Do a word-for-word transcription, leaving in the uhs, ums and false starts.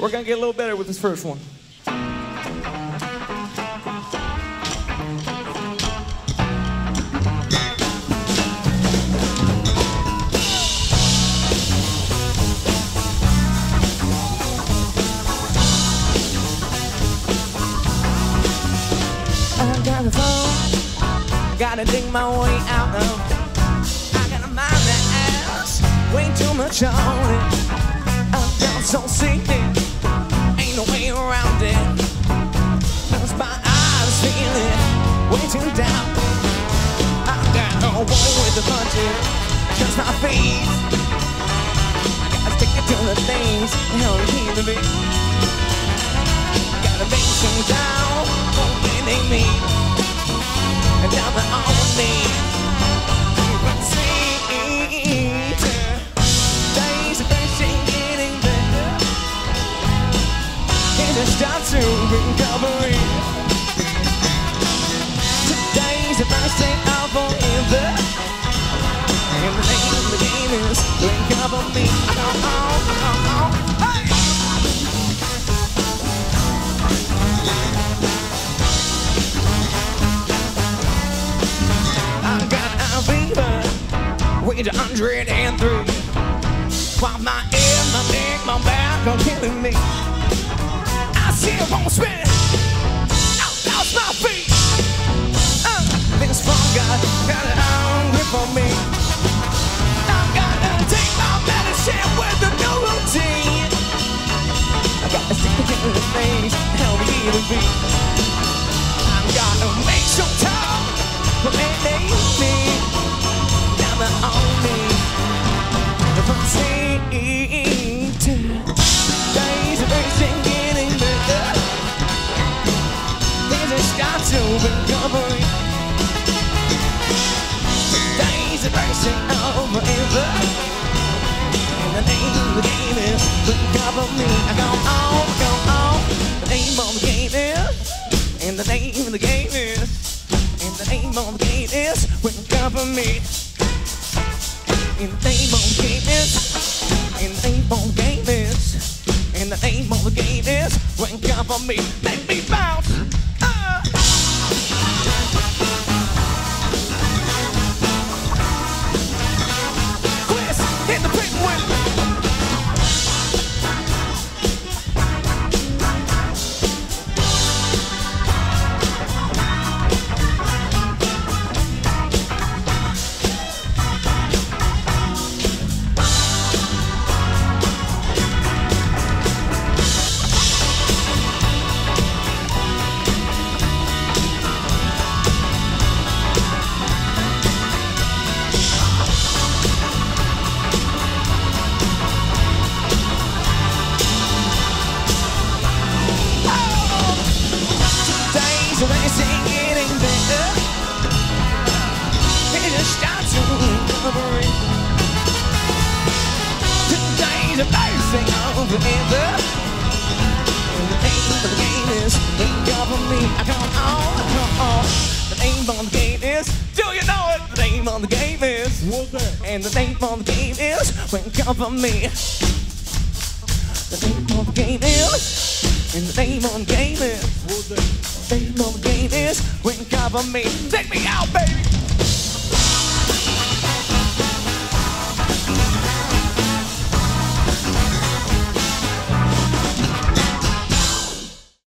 We're gonna get a little better with this first one. I got a phone, gotta dig my way out of. I gotta mind that ass, way too much on it. I'm down so sick, ain't no way around it. Cause my eyes feeling way too down. I gotta roll with the punches, just my feet. I gotta stick it to the things that help me keep the beat. Gotta make some down, winning me. And down the on me. Let's see. Days of facing getting better. Here's a start to recovery. Today's the first day of forever. And the name of the game is recover me. Oh, oh, oh, oh. Hey! With a hundred and three, while my head, my neck, my back are killing me. I still won't spin out, out my feet. Uh, this funk got, got it on grip on me. I'm gonna take my medicine with the new routine. I gotta stick to the things, help me heal the beat. I'm gonna make some time for me. On me, from seat. Days of racing getting better. There's a start to recovery. Days of racing over ever. And the name of the game is recover me. I go on, go on. The name of the game is, and the name of the game is, and the name of the game is recover me. And the name of the game is, and the name of the game is, and the name of the game is, when cover me, make me bounce. Uh. Kris, hit the pit with. And the name of the game is when cover me. The name of the game is, and the name of the game is, the name of the game is when cover me. Take me out, baby.